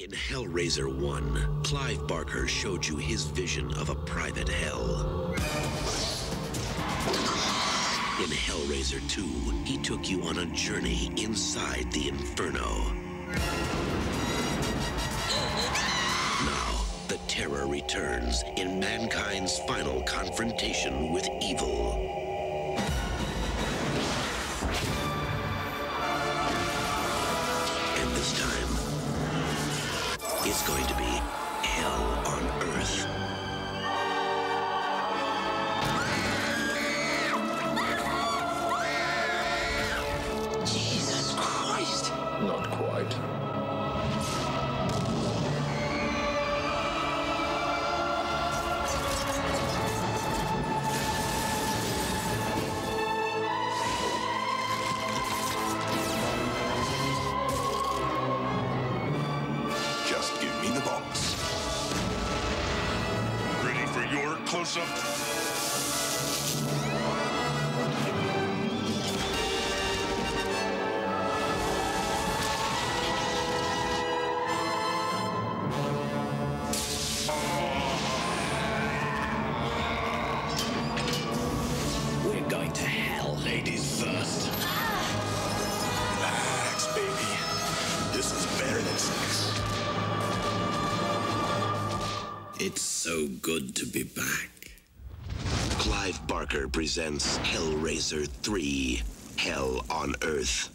In Hellraiser 1, Clive Barker showed you his vision of a private hell. In Hellraiser 2, he took you on a journey inside the Inferno. Now, the terror returns in mankind's final confrontation with evil. And this time, it's going to be hell on Earth. Jesus Christ! Not quite. Just give me the box. Ready for your close-up? We're going to hell, ladies first. Relax, baby. This is better than sex. It's so good to be back. Clive Barker presents Hellraiser 3, Hell on Earth.